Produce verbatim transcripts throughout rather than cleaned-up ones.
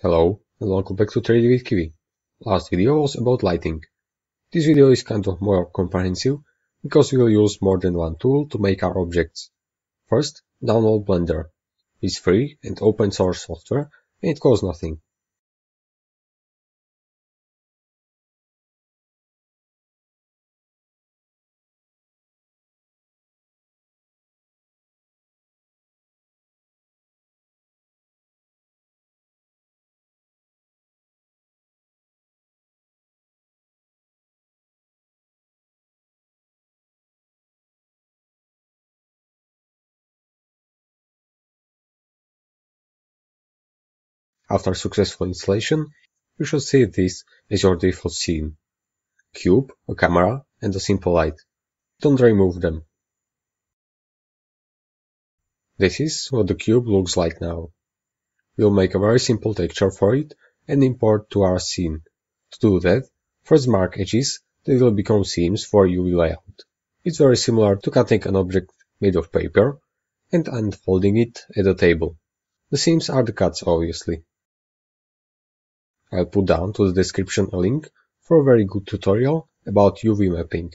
Hello and welcome back to Trading with Kiwi. Last video was about lighting. This video is kind of more comprehensive because we will use more than one tool to make our objects. First, download Blender. It's free and open source software and it costs nothing. After successful installation, you should see this as your default scene. Cube, a camera, and a simple light. Don't remove them. This is what the cube looks like now. We'll make a very simple texture for it and import to our scene. To do that, first mark edges that will become seams for U V layout. It's very similar to cutting an object made of paper and unfolding it at a table. The seams are the cuts, obviously. I'll put down to the description a link for a very good tutorial about U V mapping.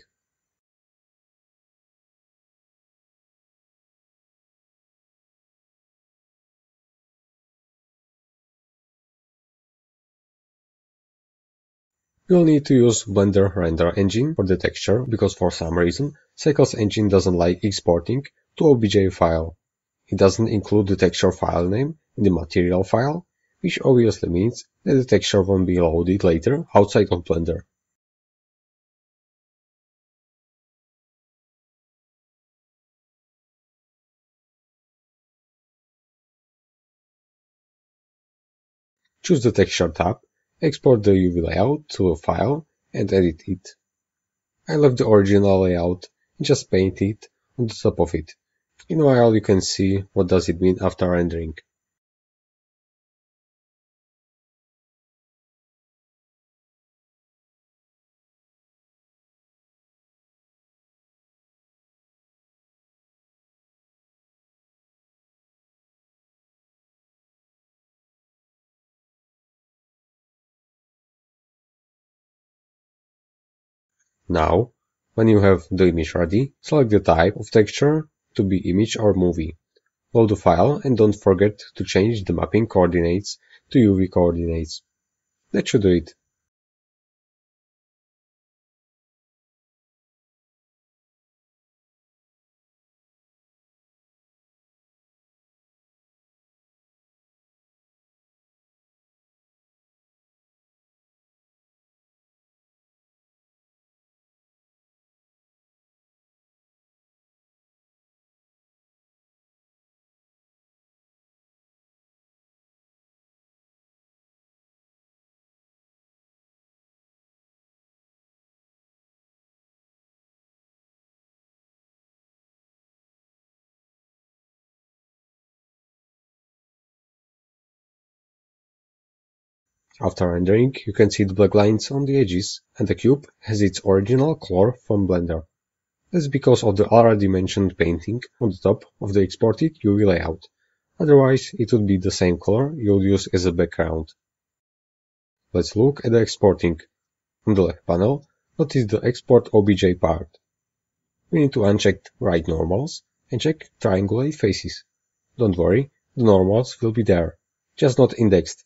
You'll need to use Blender Render Engine for the texture because for some reason Cycles Engine doesn't like exporting to O B J file. It doesn't include the texture file name in the material file, which obviously means that the texture won't be loaded later outside of Blender. Choose the Texture tab, export the U V layout to a file and edit it. I left the original layout and just paint it on the top of it. Meanwhile, you can see what does it mean after rendering. Now, when you have the image ready, select the type of texture to be image or movie. Load the file and don't forget to change the mapping coordinates to U V coordinates. That should do it. After rendering, you can see the black lines on the edges, and the cube has its original color from Blender. That's because of the already mentioned painting on the top of the exported U V layout. Otherwise, it would be the same color you'll use as a background. Let's look at the exporting. On the left panel, notice the Export O B J part. We need to uncheck Right Normals and check Triangulate Faces. Don't worry, the normals will be there, just not indexed.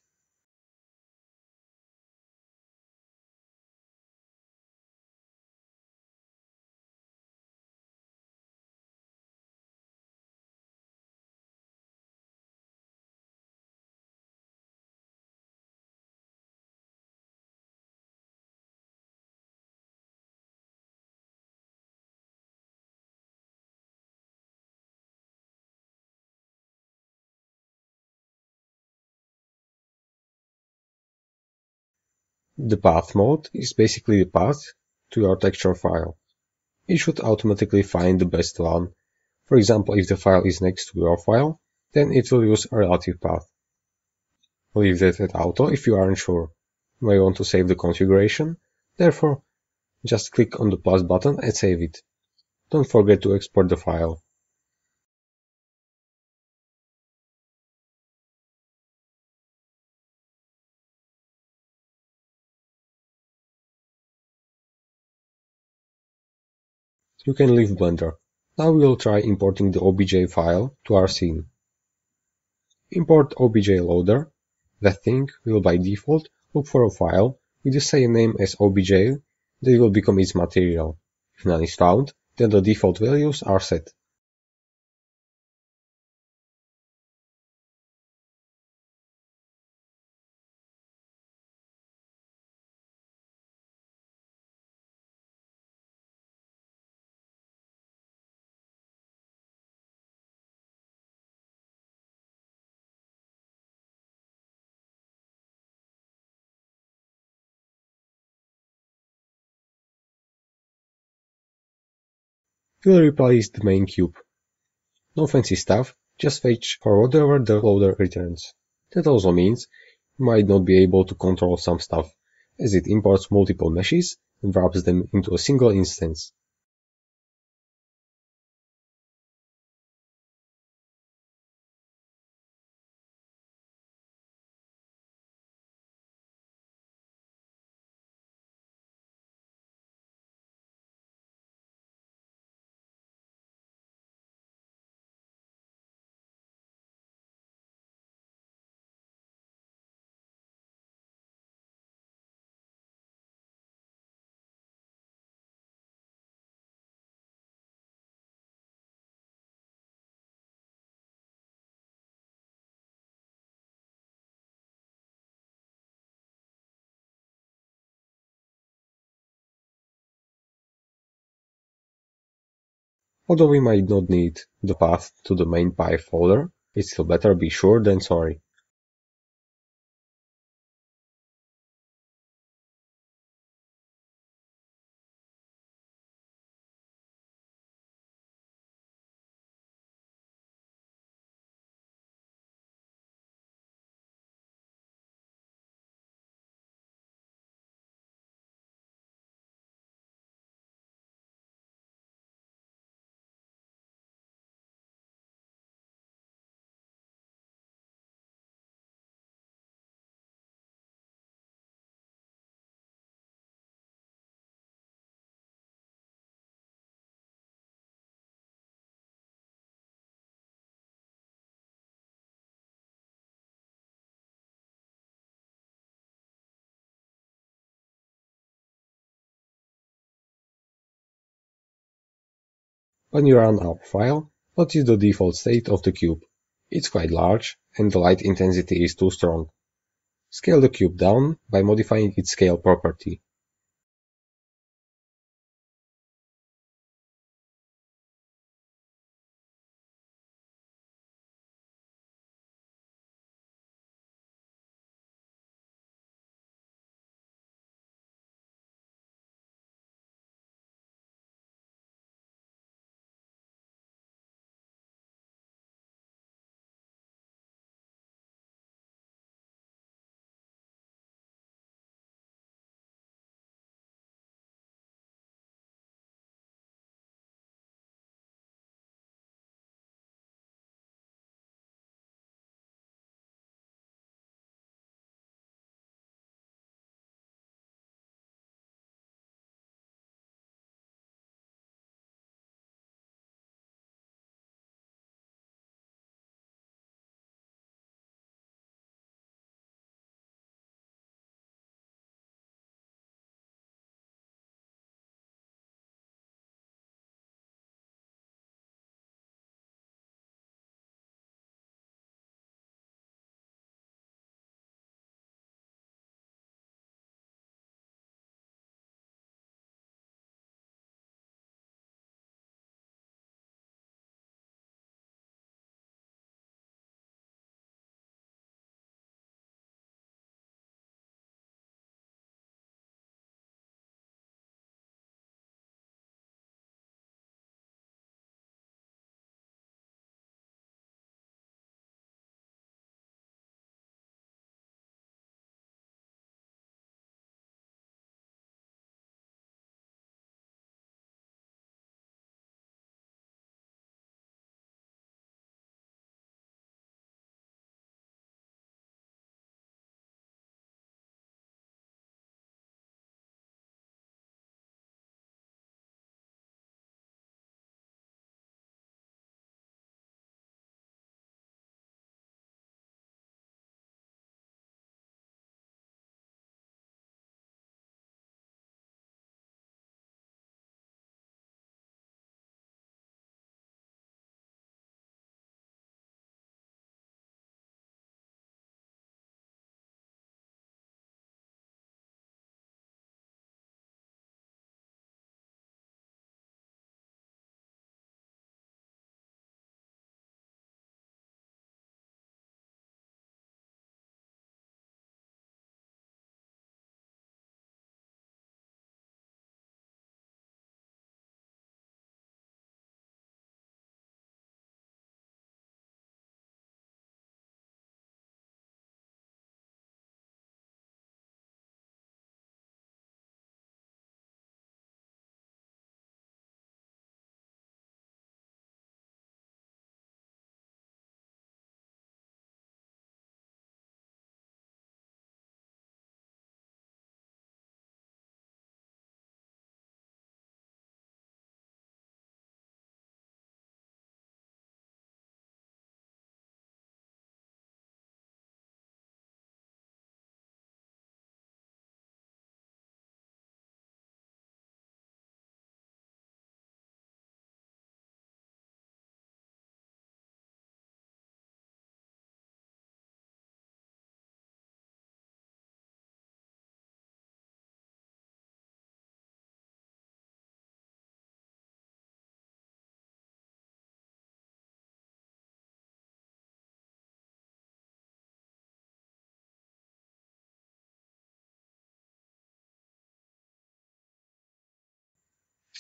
The path mode is basically the path to your texture file. It should automatically find the best one. For example, if the file is next to your file, then it will use a relative path. Leave that at auto if you aren't sure. You may want to save the configuration, therefore just click on the plus button and save it. Don't forget to export the file. you can leave Blender. Now we'll try importing the O B J file to our scene. Import O B J loader. That thing will by default look for a file with the same name as O B J that will become its material. If none is found, then the default values are set. We'll replace the main cube. No fancy stuff, just fetch for whatever the loader returns. That also means you might not be able to control some stuff, as it imports multiple meshes and wraps them into a single instance. Although we might not need the path to the main Py folder, it's still better be sure than sorry. When you run our file, notice the default state of the cube. It's quite large, and the light intensity is too strong. Scale the cube down by modifying its scale property.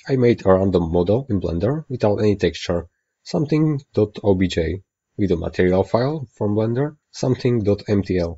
I made a random model in Blender without any texture, something.obj, with a material file from Blender, something.mtl.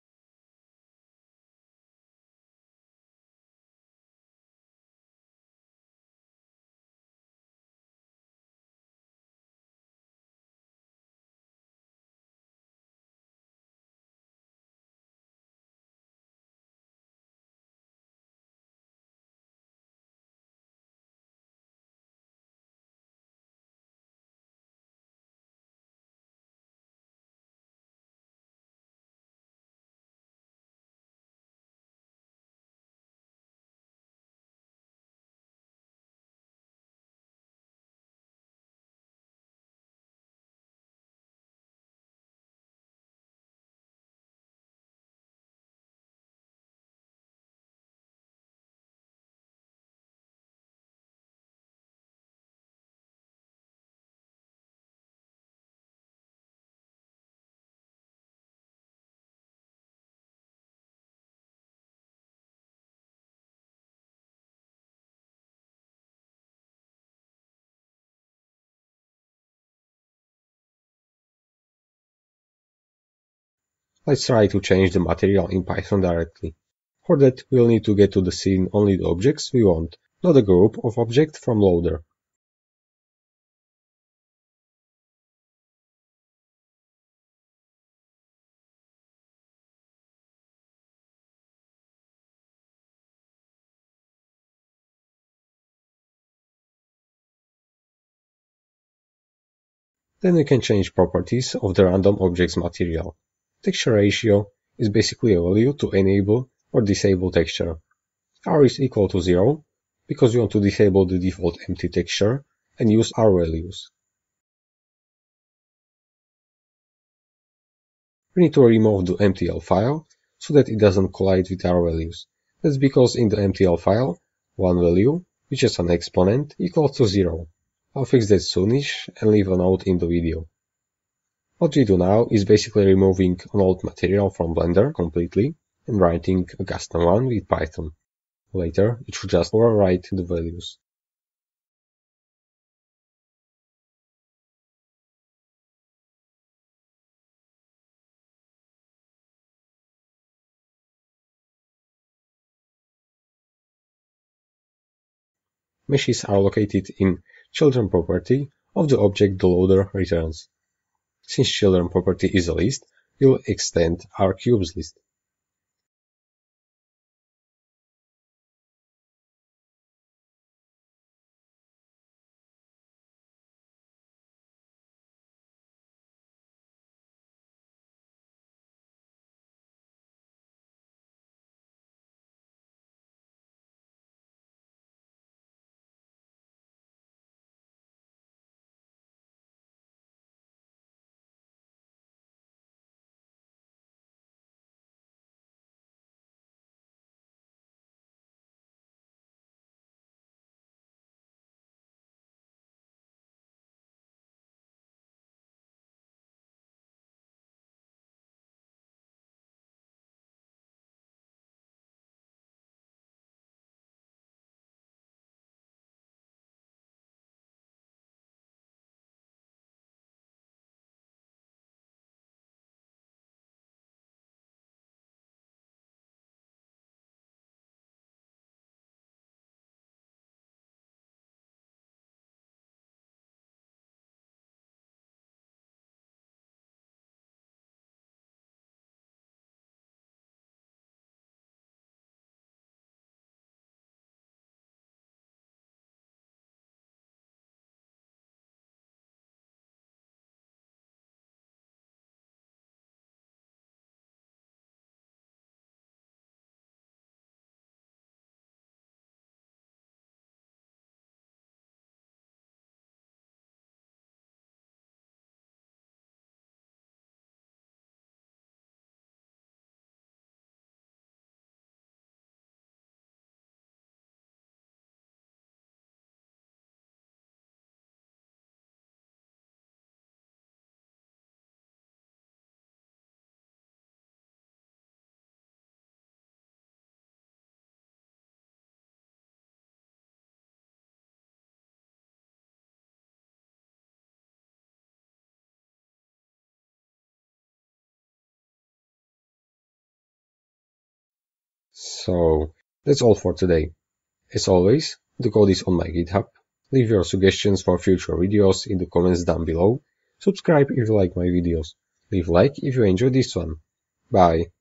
Let's try to change the material in Python directly. For that, we'll need to get to the scene only the objects we want, not a group of objects from loader. Then we can change properties of the random object's material. Texture ratio is basically a value to enable or disable texture. R is equal to zero because we want to disable the default empty texture and use R values. We need to remove the M T L file so that it doesn't collide with R values. That's because in the M T L file, one value, which is an exponent, equals to zero. I'll fix that soonish and leave a note in the video. What we do now is basically removing an old material from Blender completely and writing a custom one with Python. Later, it should just overwrite the values. Meshes are located in children property of the object the loader returns. Since children property is a list, we'll extend our cubes list. So that's all for today. As always, the code is on my GitHub. Leave your suggestions for future videos in the comments down below. Subscribe if you like my videos. Leave a like if you enjoyed this one. Bye.